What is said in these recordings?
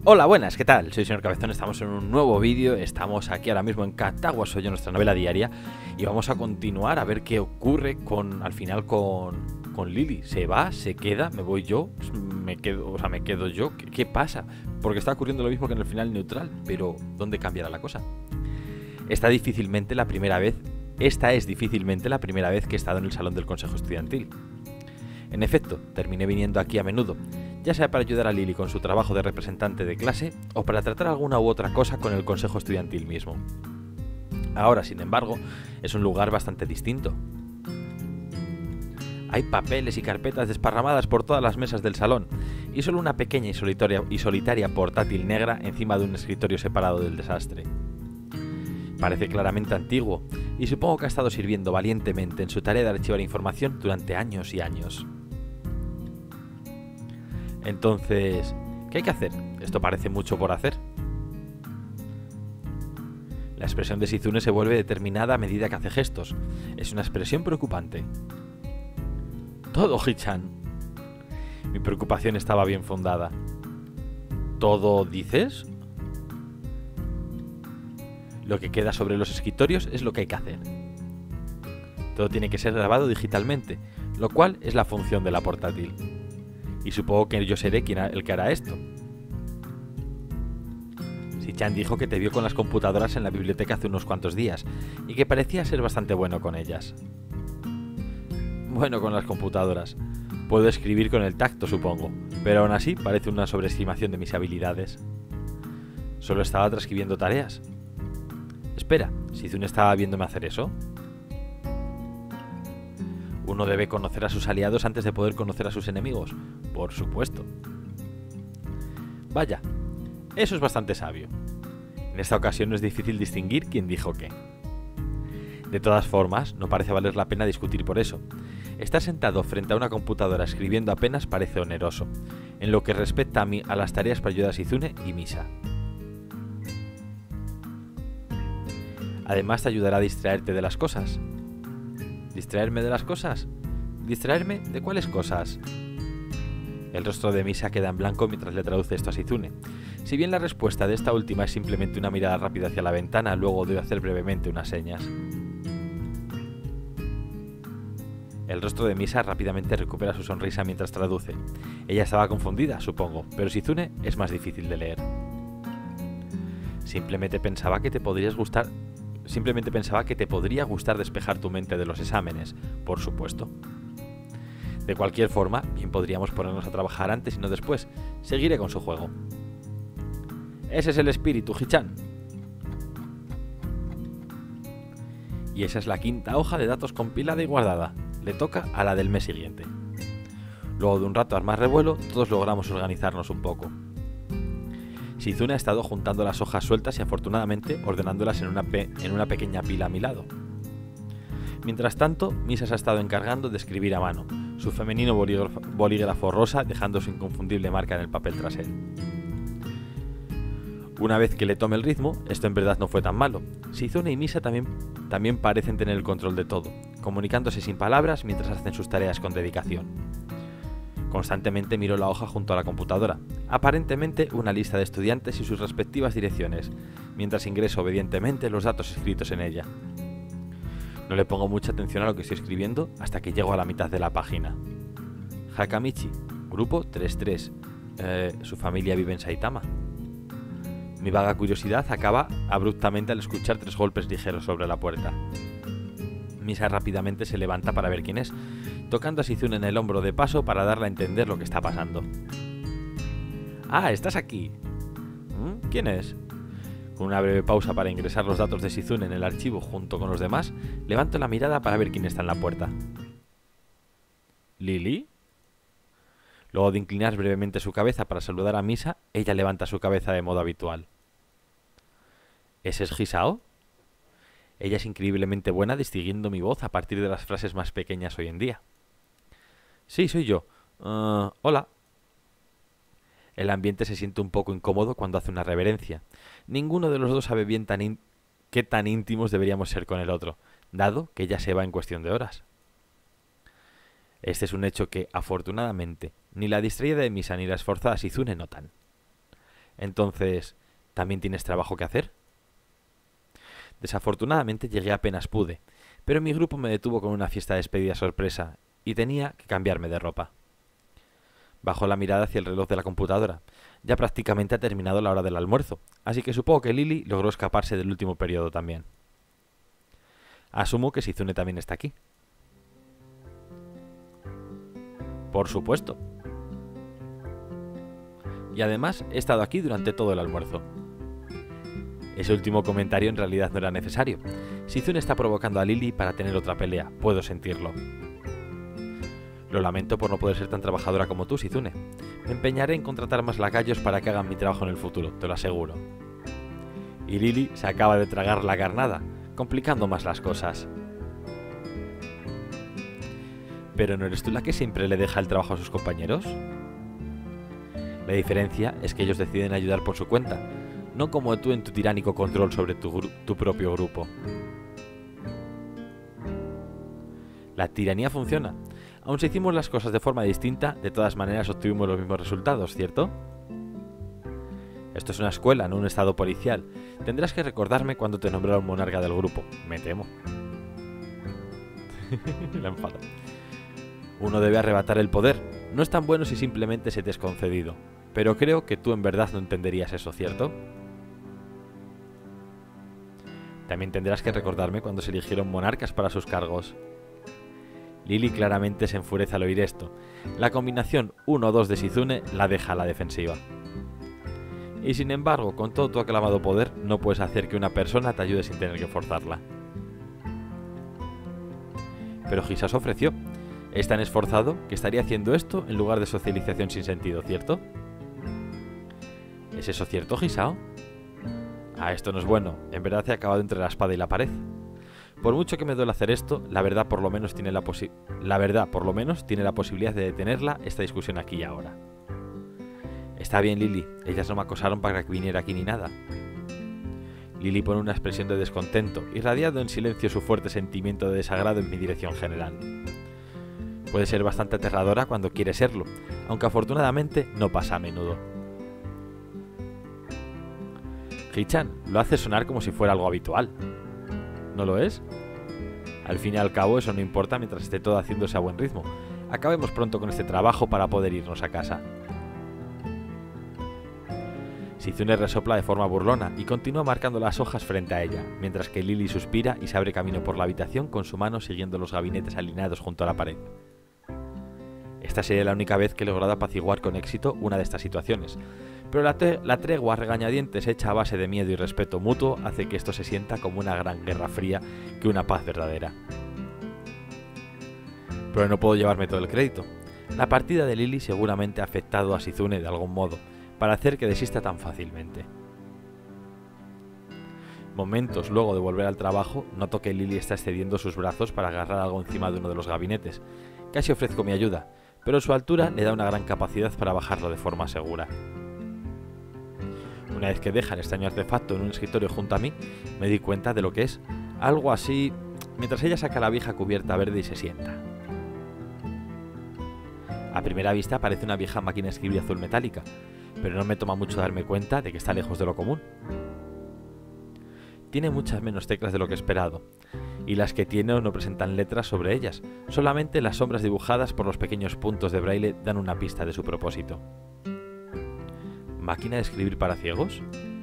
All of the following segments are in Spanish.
Hola, buenas, ¿qué tal? Soy el señor Cabezón, estamos en un nuevo vídeo, estamos aquí ahora mismo en Catagua Soy Yo, nuestra novela diaria, y vamos a continuar a ver qué ocurre al final con Lily. ¿Se va? ¿Se queda? ¿Me voy yo? ¿Me quedo yo? ¿Qué pasa? Porque está ocurriendo lo mismo que en el final neutral, pero ¿dónde cambiará la cosa? Esta es difícilmente la primera vez que he estado en el salón del consejo estudiantil. En efecto, terminé viniendo aquí a menudo, ya sea para ayudar a Lily con su trabajo de representante de clase o para tratar alguna u otra cosa con el consejo estudiantil mismo. Ahora, sin embargo, es un lugar bastante distinto. Hay papeles y carpetas desparramadas por todas las mesas del salón y solo una pequeña y solitaria portátil negra encima de un escritorio separado del desastre. Parece claramente antiguo y supongo que ha estado sirviendo valientemente en su tarea de archivar información durante años y años. Entonces, ¿qué hay que hacer? Esto parece mucho por hacer. La expresión de Shizune se vuelve determinada a medida que hace gestos. Es una expresión preocupante. ¿Todo, Hichan? Mi preocupación estaba bien fundada. ¿Todo dices? Lo que queda sobre los escritorios es lo que hay que hacer. Todo tiene que ser grabado digitalmente, lo cual es la función de la portátil. Y supongo que yo seré el que hará esto. Shichan dijo que te vio con las computadoras en la biblioteca hace unos cuantos días y que parecía ser bastante bueno con ellas. Bueno, con las computadoras. Puedo escribir con el tacto, supongo, pero aún así parece una sobreestimación de mis habilidades. Solo estaba transcribiendo tareas. Espera, ¿Shizune estaba viéndome hacer eso? Uno debe conocer a sus aliados antes de poder conocer a sus enemigos, por supuesto. Vaya, eso es bastante sabio. En esta ocasión no es difícil distinguir quién dijo qué. De todas formas, no parece valer la pena discutir por eso. Estar sentado frente a una computadora escribiendo apenas parece oneroso, en lo que respecta a las tareas para ayudar a Shizune y Misa. Además te ayudará a distraerte de las cosas. ¿Distraerme de las cosas? ¿Distraerme de cuáles cosas? El rostro de Misa queda en blanco mientras le traduce esto a Shizune. Si bien la respuesta de esta última es simplemente una mirada rápida hacia la ventana, luego debe hacer brevemente unas señas. El rostro de Misa rápidamente recupera su sonrisa mientras traduce. Ella estaba confundida, supongo, pero Shizune es más difícil de leer. Simplemente pensaba que te podría gustar despejar tu mente de los exámenes, por supuesto. De cualquier forma, bien podríamos ponernos a trabajar antes y no después. Seguiré con su juego. Ese es el espíritu, Hichan. Y esa es la quinta hoja de datos compilada y guardada. Le toca a la del mes siguiente. Luego de un rato al más revuelo, todos logramos organizarnos un poco. Shizune ha estado juntando las hojas sueltas y afortunadamente ordenándolas en una pequeña pila a mi lado. Mientras tanto, Misa se ha estado encargando de escribir a mano, su femenino bolígrafo rosa dejando su inconfundible marca en el papel tras él. Una vez que le tome el ritmo, esto en verdad no fue tan malo. Shizune y Misa también parecen tener el control de todo, comunicándose sin palabras mientras hacen sus tareas con dedicación. Constantemente miro la hoja junto a la computadora, aparentemente una lista de estudiantes y sus respectivas direcciones, mientras ingreso obedientemente los datos escritos en ella. No le pongo mucha atención a lo que estoy escribiendo hasta que llego a la mitad de la página. Hakamichi, grupo 33. Su familia vive en Saitama. Mi vaga curiosidad acaba abruptamente al escuchar 3 golpes ligeros sobre la puerta. Misa rápidamente se levanta para ver quién es, tocando a Shizune en el hombro de paso para darle a entender lo que está pasando. ¡Ah, estás aquí! ¿Quién es? Con una breve pausa para ingresar los datos de Shizune en el archivo junto con los demás, levanto la mirada para ver quién está en la puerta. ¿Lily? Luego de inclinar brevemente su cabeza para saludar a Misa, ella levanta su cabeza de modo habitual. ¿Ese es Hisao? Ella es increíblemente buena distinguiendo mi voz a partir de las frases más pequeñas hoy en día. Sí, soy yo. Hola. El ambiente se siente un poco incómodo cuando hace una reverencia. Ninguno de los dos sabe bien qué tan íntimos deberíamos ser con el otro, dado que ella se va en cuestión de horas. Este es un hecho que, afortunadamente, ni la distraída de Misa ni la esforzada Shizune notan. Entonces, ¿también tienes trabajo que hacer? Desafortunadamente llegué apenas pude, pero mi grupo me detuvo con una fiesta de despedida sorpresa y tenía que cambiarme de ropa. Bajó la mirada hacia el reloj de la computadora. Ya prácticamente ha terminado la hora del almuerzo, así que supongo que Lily logró escaparse del último periodo también. Asumo que Shizune también está aquí. Por supuesto. Y además he estado aquí durante todo el almuerzo. Ese último comentario en realidad no era necesario. Shizune está provocando a Lily para tener otra pelea, puedo sentirlo. Lo lamento por no poder ser tan trabajadora como tú, Shizune. Me empeñaré en contratar más lacayos para que hagan mi trabajo en el futuro, te lo aseguro. Y Lily se acaba de tragar la carnada, complicando más las cosas. ¿Pero no eres tú la que siempre le deja el trabajo a sus compañeros? La diferencia es que ellos deciden ayudar por su cuenta, no como tú en tu tiránico control sobre tu propio grupo. La tiranía funciona. Aun si hicimos las cosas de forma distinta, de todas maneras obtuvimos los mismos resultados, ¿cierto? Esto es una escuela, no un estado policial. Tendrás que recordarme cuando te nombraron monarca del grupo, me temo. La enfada. Uno debe arrebatar el poder. No es tan bueno si simplemente se te es concedido. Pero creo que tú en verdad no entenderías eso, ¿cierto? También tendrás que recordarme cuando se eligieron monarcas para sus cargos. Lily claramente se enfurece al oír esto. La combinación 1-2 de Shizune la deja a la defensiva. Y sin embargo, con todo tu aclamado poder, no puedes hacer que una persona te ayude sin tener que forzarla. Pero Hisao se ofreció. Es tan esforzado que estaría haciendo esto en lugar de socialización sin sentido, ¿cierto? ¿Es eso cierto, Hisao? Ah, esto no es bueno. En verdad he acabado entre la espada y la pared. Por mucho que me duele hacer esto, la verdad por lo menos tiene la posibilidad de detenerla esta discusión aquí y ahora. Está bien, Lily. Ellas no me acosaron para que viniera aquí ni nada. Lily pone una expresión de descontento, irradiando en silencio su fuerte sentimiento de desagrado en mi dirección general. Puede ser bastante aterradora cuando quiere serlo, aunque afortunadamente no pasa a menudo. Hichan lo hace sonar como si fuera algo habitual. ¿No lo es? Al fin y al cabo eso no importa mientras esté todo haciéndose a buen ritmo. Acabemos pronto con este trabajo para poder irnos a casa. Shizune resopla de forma burlona y continúa marcando las hojas frente a ella, mientras que Lily suspira y se abre camino por la habitación con su mano siguiendo los gabinetes alineados junto a la pared. Esta sería la única vez que he logrado apaciguar con éxito una de estas situaciones, pero la tregua a regañadientes hecha a base de miedo y respeto mutuo hace que esto se sienta como una gran guerra fría que una paz verdadera. Pero no puedo llevarme todo el crédito. La partida de Lily seguramente ha afectado a Shizune de algún modo, para hacer que desista tan fácilmente. Momentos luego de volver al trabajo, noto que Lily está extendiendo sus brazos para agarrar algo encima de uno de los gabinetes. Casi ofrezco mi ayuda, pero su altura le da una gran capacidad para bajarlo de forma segura. Una vez que deja el extraño artefacto en un escritorio junto a mí, me di cuenta de lo que es, algo así, mientras ella saca la vieja cubierta verde y se sienta. A primera vista parece una vieja máquina de escribir azul metálica, pero no me toma mucho darme cuenta de que está lejos de lo común. Tiene muchas menos teclas de lo que he esperado, y las que tiene no presentan letras sobre ellas, solamente las sombras dibujadas por los pequeños puntos de braille dan una pista de su propósito. ¿Máquina de escribir para ciegos?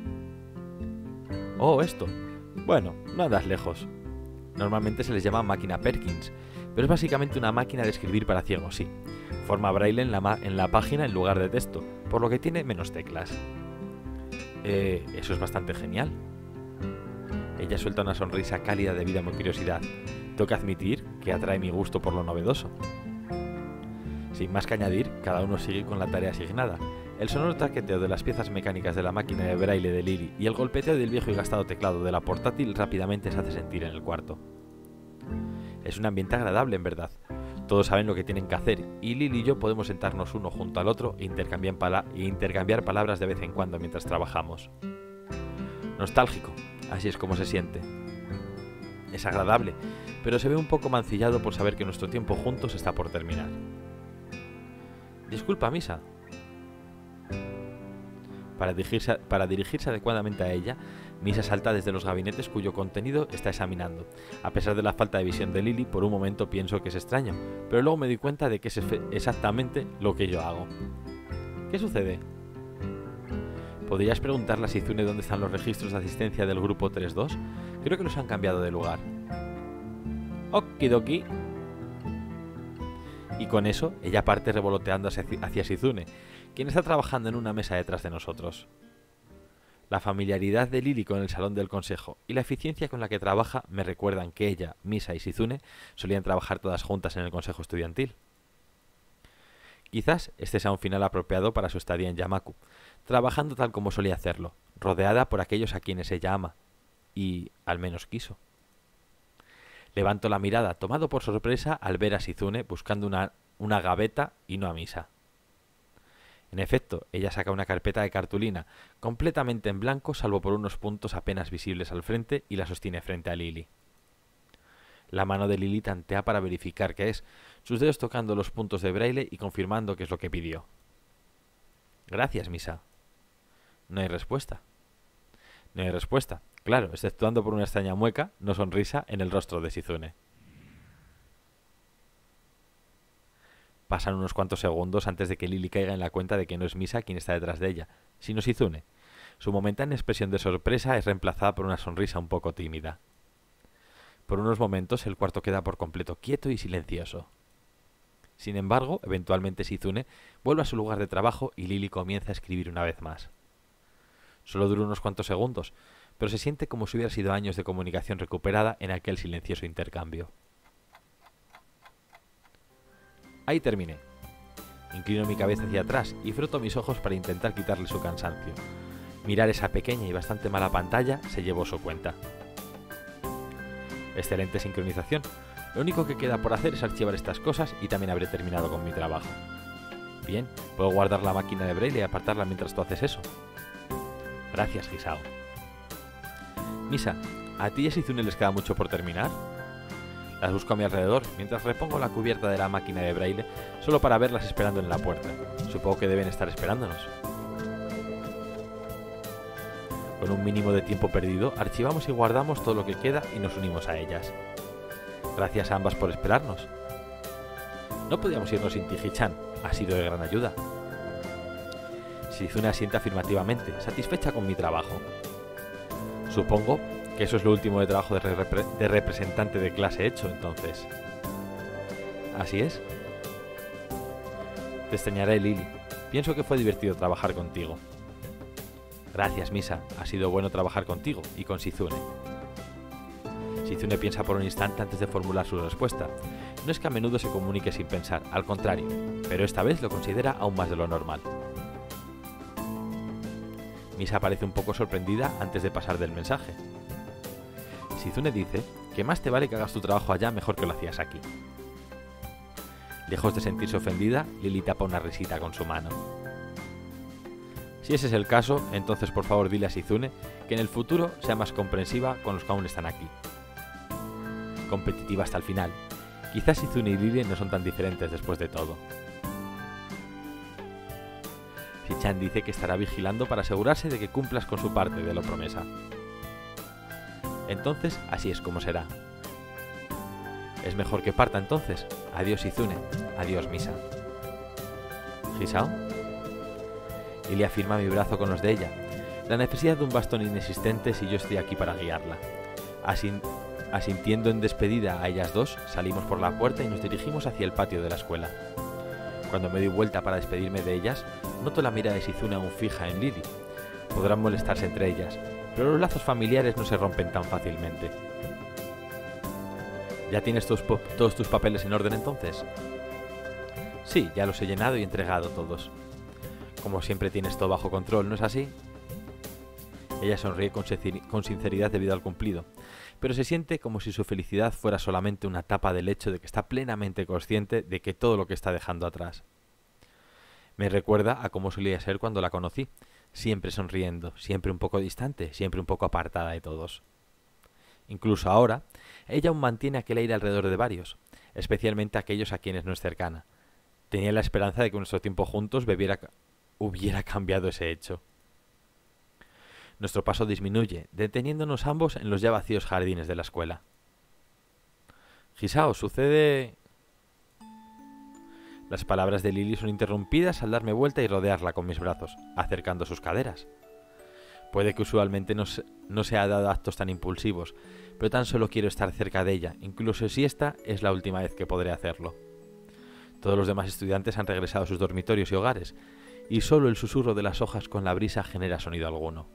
Oh, esto. Bueno, no andas lejos. Normalmente se les llama máquina Perkins, pero es básicamente una máquina de escribir para ciegos, sí. Forma braille en la página en lugar de texto, por lo que tiene menos teclas. Eso es bastante genial. Ella suelta una sonrisa cálida debido a mi curiosidad. Tengo que admitir que atrae mi gusto por lo novedoso. Sin más que añadir, cada uno sigue con la tarea asignada. El sonoro traqueteo de las piezas mecánicas de la máquina de braille de Lily y el golpeteo del viejo y gastado teclado de la portátil rápidamente se hace sentir en el cuarto. Es un ambiente agradable, en verdad. Todos saben lo que tienen que hacer, y Lily y yo podemos sentarnos uno junto al otro e intercambiar palabras de vez en cuando mientras trabajamos. Nostálgico, así es como se siente. Es agradable, pero se ve un poco mancillado por saber que nuestro tiempo juntos está por terminar. Disculpa, Misa. Para dirigirse adecuadamente a ella, Misa salta desde los gabinetes cuyo contenido está examinando. A pesar de la falta de visión de Lily, por un momento pienso que es extraño, pero luego me doy cuenta de que es exactamente lo que yo hago. ¿Qué sucede? ¿Podrías preguntarle a Shizune dónde están los registros de asistencia del grupo 3-2? Creo que los han cambiado de lugar. Okidoki. Y con eso, ella parte revoloteando hacia Shizune, quien está trabajando en una mesa detrás de nosotros. La familiaridad de Lily con el salón del consejo y la eficiencia con la que trabaja me recuerdan que ella, Misa y Shizune solían trabajar todas juntas en el consejo estudiantil. Quizás este sea un final apropiado para su estadía en Yamaku, trabajando tal como solía hacerlo, rodeada por aquellos a quienes ella ama, y al menos quiso. Levanto la mirada, tomado por sorpresa al ver a Shizune buscando una gaveta y no a Misa. En efecto, ella saca una carpeta de cartulina, completamente en blanco salvo por unos puntos apenas visibles al frente, y la sostiene frente a Lily. La mano de Lily tantea para verificar qué es, sus dedos tocando los puntos de braille y confirmando qué es lo que pidió. Gracias, Misa. No hay respuesta. No hay respuesta, claro, exceptuando por una extraña mueca, no sonrisa, en el rostro de Shizune. Pasan unos cuantos segundos antes de que Lily caiga en la cuenta de que no es Misa quien está detrás de ella, sino Shizune. Su momentánea expresión de sorpresa es reemplazada por una sonrisa un poco tímida. Por unos momentos el cuarto queda por completo quieto y silencioso. Sin embargo, eventualmente Shizune vuelve a su lugar de trabajo y Lily comienza a escribir una vez más. Solo dura unos cuantos segundos, pero se siente como si hubiera sido años de comunicación recuperada en aquel silencioso intercambio. Ahí terminé. Inclino mi cabeza hacia atrás y froto mis ojos para intentar quitarle su cansancio. Mirar esa pequeña y bastante mala pantalla se llevó su cuenta. Excelente sincronización. Lo único que queda por hacer es archivar estas cosas y también habré terminado con mi trabajo. Bien, puedo guardar la máquina de braille y apartarla mientras tú haces eso. Gracias, Hisao. Misa, ¿a ti y a Shizune les queda mucho por terminar? Las busco a mi alrededor, mientras repongo la cubierta de la máquina de braille, solo para verlas esperando en la puerta. Supongo que deben estar esperándonos. Con un mínimo de tiempo perdido, archivamos y guardamos todo lo que queda y nos unimos a ellas. Gracias a ambas por esperarnos. No podíamos irnos sin Tiji-chan, ha sido de gran ayuda. Shizune asiente afirmativamente, satisfecha con mi trabajo. Supongo que eso es lo último de trabajo de representante de clase hecho, entonces. ¿Así es? Te extrañaré, Lily. Pienso que fue divertido trabajar contigo. Gracias, Misa. Ha sido bueno trabajar contigo y con Shizune. Shizune piensa por un instante antes de formular su respuesta. No es que a menudo se comunique sin pensar, al contrario, pero esta vez lo considera aún más de lo normal. Misa parece un poco sorprendida antes de pasar del mensaje. Shizune dice que más te vale que hagas tu trabajo allá mejor que lo hacías aquí. Lejos de sentirse ofendida, Lily tapa una risita con su mano. Si ese es el caso, entonces por favor dile a Shizune que en el futuro sea más comprensiva con los que aún están aquí. Competitiva hasta el final. Quizás Shizune y Lily no son tan diferentes después de todo. Shi-chan dice que estará vigilando para asegurarse de que cumplas con su parte de la promesa. Entonces, así es como será. Es mejor que parta entonces. Adiós Shizune. Adiós Misa. ¿Hisao? Lily afirma mi brazo con los de ella. La necesidad de un bastón inexistente si yo estoy aquí para guiarla. Asintiendo en despedida a ellas dos, salimos por la puerta y nos dirigimos hacia el patio de la escuela. Cuando me doy vuelta para despedirme de ellas, noto la mirada de Shizune aún fija en Lily. Podrán molestarse entre ellas, pero los lazos familiares no se rompen tan fácilmente. ¿Ya tienes todos tus papeles en orden entonces? Sí, ya los he llenado y entregado todos. Como siempre tienes todo bajo control, ¿no es así? Ella sonríe con sinceridad debido al cumplido, pero se siente como si su felicidad fuera solamente una tapa del hecho de que está plenamente consciente de que todo lo que está dejando atrás. Me recuerda a cómo solía ser cuando la conocí, siempre sonriendo, siempre un poco distante, siempre un poco apartada de todos. Incluso ahora, ella aún mantiene aquel aire alrededor de varios, especialmente aquellos a quienes no es cercana. Tenía la esperanza de que nuestro tiempo juntos hubiera cambiado ese hecho. nuestro paso disminuye, deteniéndonos ambos en los ya vacíos jardines de la escuela. Jisao, sucede... Las palabras de Lily son interrumpidas al darme vuelta y rodearla con mis brazos, acercando sus caderas. Puede que usualmente no se ha dado actos tan impulsivos, pero tan solo quiero estar cerca de ella, incluso si esta es la última vez que podré hacerlo. Todos los demás estudiantes han regresado a sus dormitorios y hogares, y solo el susurro de las hojas con la brisa genera sonido alguno.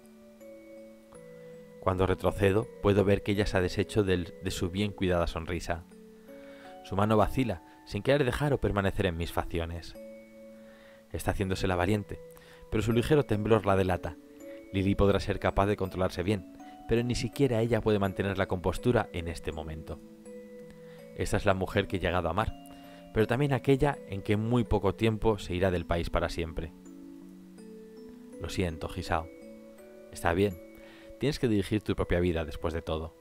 Cuando retrocedo, puedo ver que ella se ha deshecho de su bien cuidada sonrisa. Su mano vacila, sin querer dejar o permanecer en mis facciones. Está haciéndose la valiente, pero su ligero temblor la delata. Lily podrá ser capaz de controlarse bien, pero ni siquiera ella puede mantener la compostura en este momento. Esta es la mujer que he llegado a amar, pero también aquella en que en muy poco tiempo se irá del país para siempre. Lo siento, Jisao. Está bien, tienes que dirigir tu propia vida después de todo.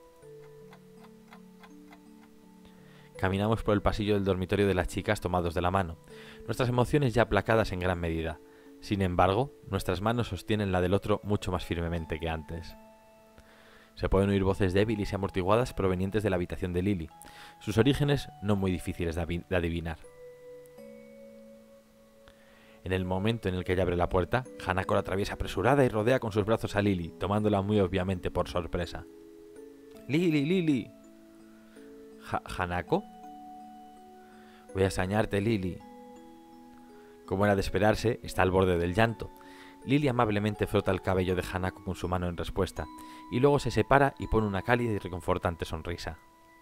Caminamos por el pasillo del dormitorio de las chicas tomados de la mano, nuestras emociones ya aplacadas en gran medida. Sin embargo, nuestras manos sostienen la del otro mucho más firmemente que antes. Se pueden oír voces débiles y amortiguadas provenientes de la habitación de Lily, sus orígenes no muy difíciles de adivinar. En el momento en el que ella abre la puerta, Hanako la atraviesa apresurada y rodea con sus brazos a Lily, tomándola muy obviamente por sorpresa. ¡Lily, Lily! ¿Hanako? Voy a extrañarte, Lily. Como era de esperarse, está al borde del llanto. Lily amablemente frota el cabello de Hanako con su mano en respuesta, y luego se separa y pone una cálida y reconfortante sonrisa.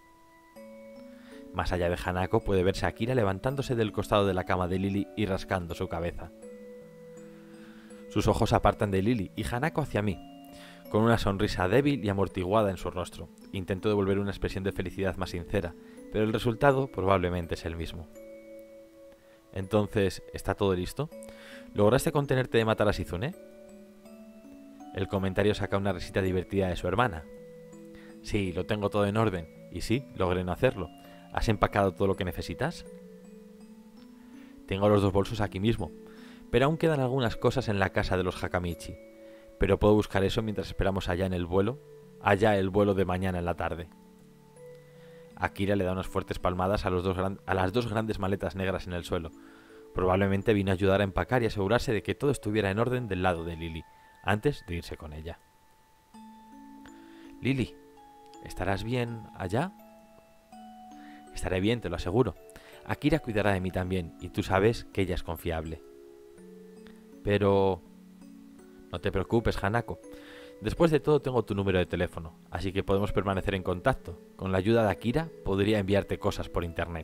Más allá de Hanako puede verse a Akira levantándose del costado de la cama de Lily y rascando su cabeza. Sus ojos apartan de Lily y Hanako hacia mí, con una sonrisa débil y amortiguada en su rostro. Intento devolver una expresión de felicidad más sincera, pero el resultado probablemente es el mismo. Entonces, ¿está todo listo? ¿Lograste contenerte de matar a Shizune? El comentario saca una risita divertida de su hermana. Sí, lo tengo todo en orden. Y sí, logré no hacerlo. ¿Has empacado todo lo que necesitas? Tengo los 2 bolsos aquí mismo, pero aún quedan algunas cosas en la casa de los Hakamichi. Pero puedo buscar eso mientras esperamos allá el vuelo de mañana en la tarde. Akira le da unas fuertes palmadas a las 2 grandes maletas negras en el suelo. Probablemente vino a ayudar a empacar y asegurarse de que todo estuviera en orden del lado de Lily, antes de irse con ella. Lily, ¿estarás bien allá? Estaré bien, te lo aseguro. Akira cuidará de mí también, y tú sabes que ella es confiable. Pero... no te preocupes, Hanako. Después de todo tengo tu número de teléfono, así que podemos permanecer en contacto. Con la ayuda de Akira podría enviarte cosas por internet.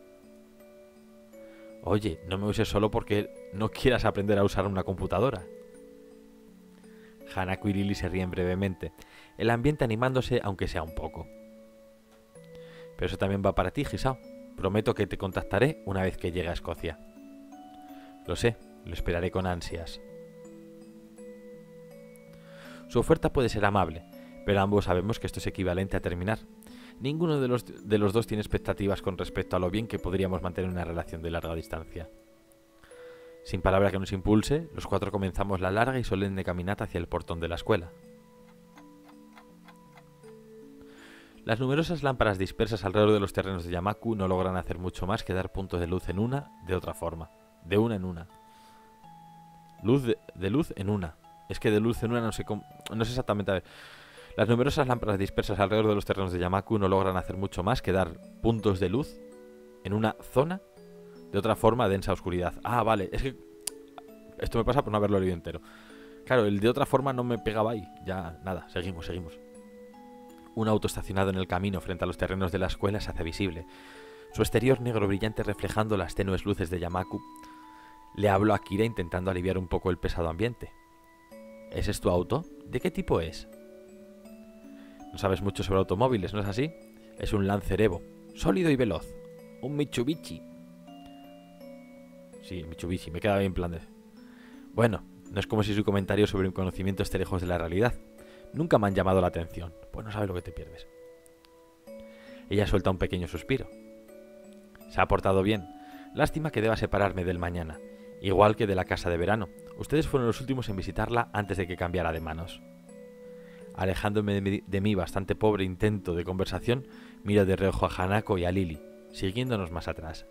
Oye, no me uses solo porque no quieras aprender a usar una computadora. Hanako y Lily se ríen brevemente, el ambiente animándose aunque sea un poco. Pero eso también va para ti, Jisao. Prometo que te contactaré una vez que llegue a Escocia. Lo sé, lo esperaré con ansias. Su oferta puede ser amable, pero ambos sabemos que esto es equivalente a terminar. Ninguno de los dos tiene expectativas con respecto a lo bien que podríamos mantener una relación de larga distancia. Sin palabra que nos impulse, los 4 comenzamos la larga y solemne caminata hacia el portón de la escuela. Las numerosas lámparas dispersas alrededor de los terrenos de Yamaku no logran hacer mucho más que dar puntos de luz en una, de otra forma. De una en una. De luz en una. Es que de luz en una no sé exactamente... A ver. Las numerosas lámparas dispersas alrededor de los terrenos de Yamaku no logran hacer mucho más que dar puntos de luz en una zona, de otra forma, densa oscuridad. Ah, vale, es que esto me pasa por no haberlo leído entero. Claro, el de otra forma no me pegaba ahí. Ya, nada, seguimos. Un auto estacionado en el camino frente a los terrenos de la escuela se hace visible. Su exterior negro brillante reflejando las tenues luces de Yamaku. Le hablo a Akira intentando aliviar un poco el pesado ambiente. ¿Ese es tu auto? ¿De qué tipo es? No sabes mucho sobre automóviles, ¿no es así? Es un Lancer Evo, sólido y veloz. Un Mitsubishi. Sí, Mitsubishi, me queda bien plan de... Bueno, no es como si su comentario sobre un conocimiento esté lejos de la realidad. Nunca me han llamado la atención, pues no sabes lo que te pierdes. Ella suelta un pequeño suspiro. Se ha portado bien. Lástima que deba separarme del mañana. Igual que de la casa de verano. Ustedes fueron los últimos en visitarla antes de que cambiara de manos. Alejándome de mi bastante pobre intento de conversación, miro de reojo a Hanako y a Lily, siguiéndonos más atrás.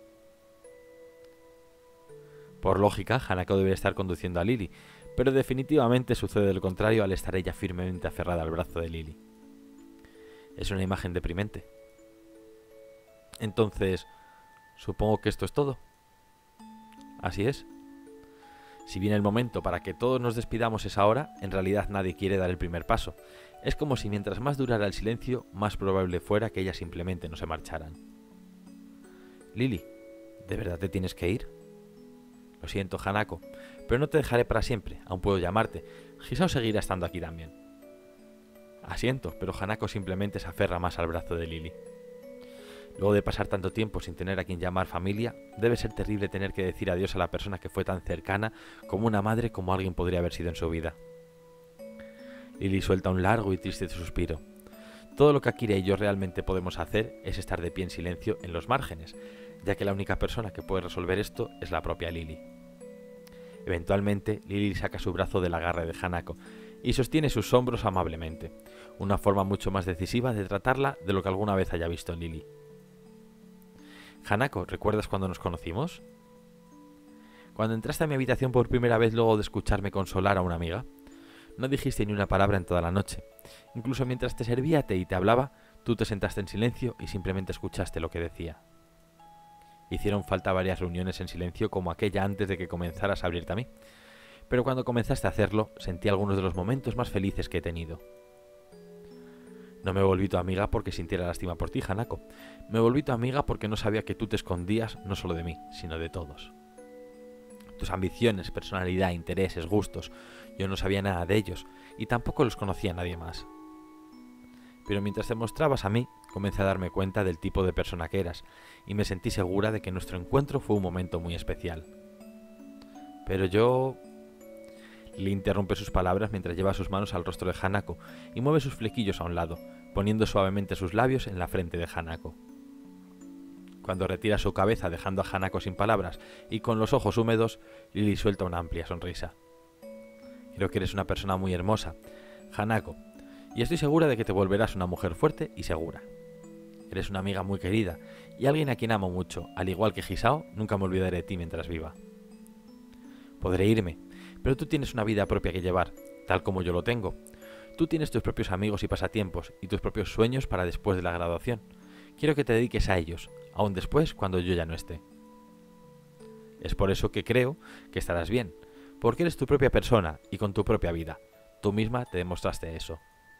Por lógica, Hanako debe estar conduciendo a Lily, pero definitivamente sucede lo contrario al estar ella firmemente aferrada al brazo de Lily. Es una imagen deprimente. Entonces, supongo que esto es todo. Así es. Si bien el momento para que todos nos despidamos es ahora, en realidad nadie quiere dar el primer paso. Es como si mientras más durara el silencio, más probable fuera que ellas simplemente no se marcharan. Lily, ¿de verdad te tienes que ir? Lo siento, Hanako, pero no te dejaré para siempre, aún puedo llamarte. Hisao seguirá estando aquí también. Asiento, pero Hanako simplemente se aferra más al brazo de Lily. Luego de pasar tanto tiempo sin tener a quien llamar familia, debe ser terrible tener que decir adiós a la persona que fue tan cercana como una madre como alguien podría haber sido en su vida. Lily suelta un largo y triste suspiro. Todo lo que Akira y yo realmente podemos hacer es estar de pie en silencio en los márgenes, ya que la única persona que puede resolver esto es la propia Lily. Eventualmente, Lily saca su brazo del agarre de Hanako y sostiene sus hombros amablemente, una forma mucho más decisiva de tratarla de lo que alguna vez haya visto en Lily. Hanako, ¿recuerdas cuando nos conocimos? Cuando entraste a mi habitación por primera vez luego de escucharme consolar a una amiga. No dijiste ni una palabra en toda la noche. Incluso mientras te servía té y te hablaba, tú te sentaste en silencio y simplemente escuchaste lo que decía. Hicieron falta varias reuniones en silencio como aquella antes de que comenzaras a abrirte a mí. Pero cuando comenzaste a hacerlo, sentí algunos de los momentos más felices que he tenido. No me volví tu amiga porque sintiera lástima por ti, Hanako. Me volví tu amiga porque no sabía que tú te escondías no solo de mí, sino de todos. Tus ambiciones, personalidad, intereses, gustos, yo no sabía nada de ellos y tampoco los conocía nadie más. Pero mientras te mostrabas a mí, comencé a darme cuenta del tipo de persona que eras y me sentí segura de que nuestro encuentro fue un momento muy especial. Pero yo... Le interrumpe sus palabras mientras lleva sus manos al rostro de Hanako y mueve sus flequillos a un lado, poniendo suavemente sus labios en la frente de Hanako. Cuando retira su cabeza dejando a Hanako sin palabras y con los ojos húmedos, Lily suelta una amplia sonrisa. Creo que eres una persona muy hermosa, Hanako, y estoy segura de que te volverás una mujer fuerte y segura. Eres una amiga muy querida y alguien a quien amo mucho, al igual que Hisao, nunca me olvidaré de ti mientras viva. Podré irme, pero tú tienes una vida propia que llevar, tal como yo lo tengo. Tú tienes tus propios amigos y pasatiempos y tus propios sueños para después de la graduación. Quiero que te dediques a ellos, aún después cuando yo ya no esté. Es por eso que creo que estarás bien, porque eres tu propia persona y con tu propia vida. Tú misma te demostraste eso.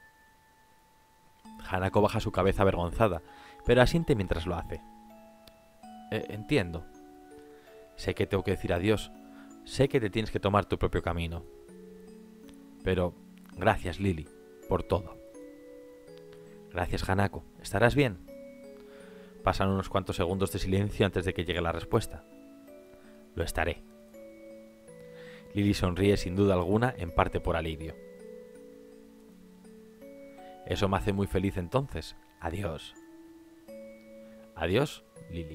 Hanako baja su cabeza avergonzada, pero asiente mientras lo hace. Entiendo. Sé que tengo que decir adiós. Sé que te tienes que tomar tu propio camino. Pero gracias, Lily, por todo. Gracias, Hanako. ¿Estarás bien? Pasan unos cuantos segundos de silencio antes de que llegue la respuesta. Lo estaré. Lily sonríe sin duda alguna, en parte por alivio. Eso me hace muy feliz entonces. Adiós. Adiós, Lily.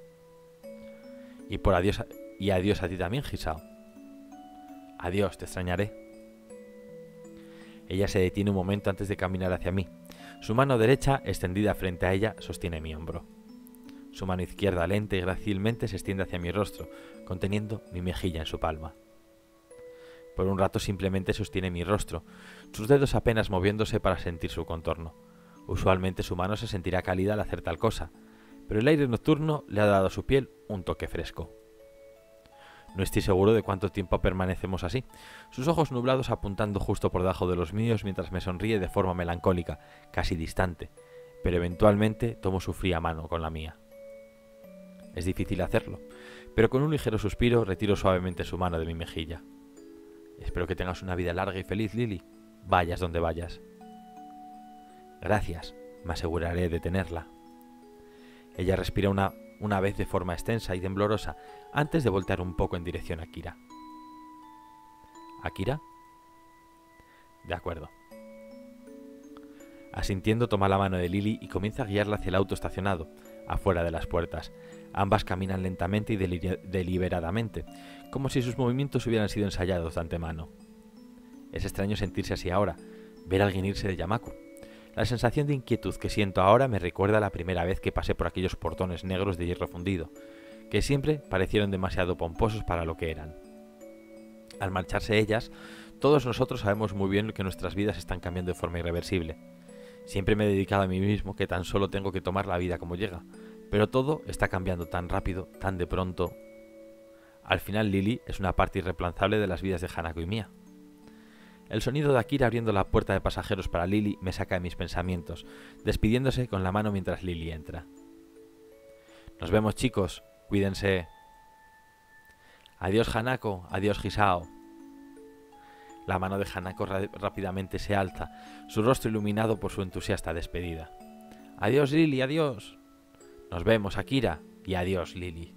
Y adiós a ti también, Hisao. Adiós, te extrañaré. Ella se detiene un momento antes de caminar hacia mí. Su mano derecha, extendida frente a ella, sostiene mi hombro. Su mano izquierda lenta y grácilmente se extiende hacia mi rostro, conteniendo mi mejilla en su palma. Por un rato simplemente sostiene mi rostro, sus dedos apenas moviéndose para sentir su contorno. Usualmente su mano se sentirá cálida al hacer tal cosa, pero el aire nocturno le ha dado a su piel un toque fresco. No estoy seguro de cuánto tiempo permanecemos así, sus ojos nublados apuntando justo por debajo de los míos mientras me sonríe de forma melancólica, casi distante, pero eventualmente tomo su fría mano con la mía. Es difícil hacerlo, pero con un ligero suspiro retiro suavemente su mano de mi mejilla. Espero que tengas una vida larga y feliz, Lily, vayas donde vayas. Gracias, me aseguraré de tenerla. Ella respira una vez de forma extensa y temblorosa antes de voltear un poco en dirección a Akira. ¿Akira? De acuerdo. Asintiendo toma la mano de Lily y comienza a guiarla hacia el auto estacionado, afuera de las puertas. Ambas caminan lentamente y deliberadamente, como si sus movimientos hubieran sido ensayados de antemano. Es extraño sentirse así ahora. ver a alguien irse de Yamaku. La sensación de inquietud que siento ahora me recuerda a la primera vez que pasé por aquellos portones negros de hierro fundido, que siempre parecieron demasiado pomposos para lo que eran. Al marcharse ellas, todos nosotros sabemos muy bien que nuestras vidas están cambiando de forma irreversible. Siempre me he dedicado a mí mismo que tan solo tengo que tomar la vida como llega, pero todo está cambiando tan rápido, tan de pronto. Al final Lily es una parte irreemplazable de las vidas de Hanako y mía. El sonido de Akira abriendo la puerta de pasajeros para Lily me saca de mis pensamientos, despidiéndose con la mano mientras Lily entra. Nos vemos, chicos, cuídense. Adiós Hanako, adiós Hisao. La mano de Hanako rápidamente se alza, su rostro iluminado por su entusiasta despedida. Adiós Lily, adiós. Nos vemos Akira y adiós Lily.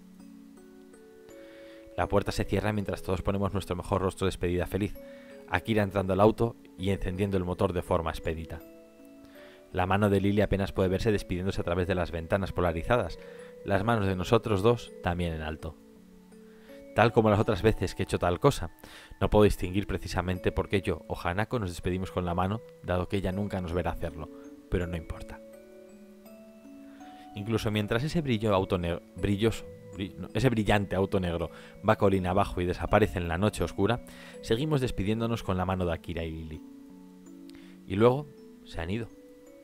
La puerta se cierra mientras todos ponemos nuestro mejor rostro de despedida feliz, Akira entrando al auto y encendiendo el motor de forma expedita. La mano de Lily apenas puede verse despidiéndose a través de las ventanas polarizadas, las manos de nosotros dos también en alto. Tal como las otras veces que he hecho tal cosa, no puedo distinguir precisamente por qué yo o Hanako nos despedimos con la mano, dado que ella nunca nos verá hacerlo, pero no importa. Incluso mientras ese brillante auto negro va colina abajo y desaparece en la noche oscura, seguimos despidiéndonos con la mano de Akira y Lily. Y luego se han ido.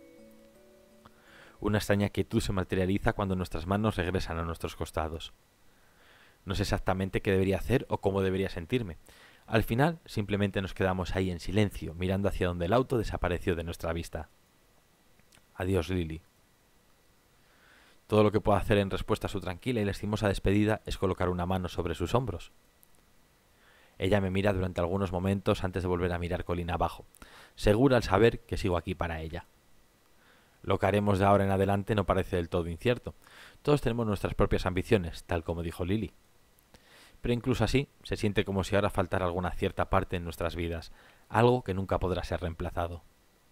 Una extraña quietud se materializa cuando nuestras manos regresan a nuestros costados. No sé exactamente qué debería hacer o cómo debería sentirme. Al final simplemente nos quedamos ahí en silencio, mirando hacia donde el auto desapareció de nuestra vista. Adiós Lily. Todo lo que puedo hacer en respuesta a su tranquila y lastimosa despedida es colocar una mano sobre sus hombros. Ella me mira durante algunos momentos antes de volver a mirar colina abajo, segura al saber que sigo aquí para ella. Lo que haremos de ahora en adelante no parece del todo incierto. Todos tenemos nuestras propias ambiciones, tal como dijo Lily. Pero incluso así, se siente como si ahora faltara alguna cierta parte en nuestras vidas, algo que nunca podrá ser reemplazado.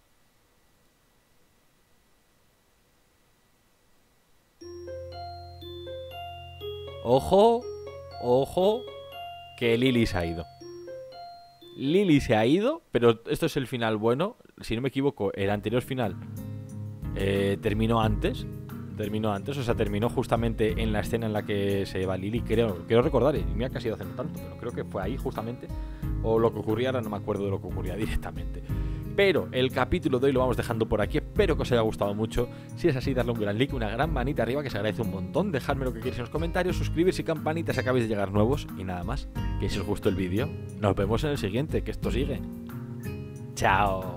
Ojo, ojo, que Lily se ha ido. Lily se ha ido, pero esto es el final bueno. Si no me equivoco, el anterior final terminó antes, o sea, terminó justamente en la escena en la que se va Lily, creo recordar, y mira que ha sido hace no tanto, pero creo que fue ahí justamente, o lo que ocurría, ahora no me acuerdo de lo que ocurría directamente. Pero el capítulo de hoy lo vamos dejando por aquí, espero que os haya gustado mucho. Si es así, darle un gran like, una gran manita arriba, que se agradece un montón, dejadme lo que queréis en los comentarios, suscribirse y campanita si acabáis de llegar nuevos, y nada más, que si os gustó el vídeo, nos vemos en el siguiente, que esto sigue. ¡Chao!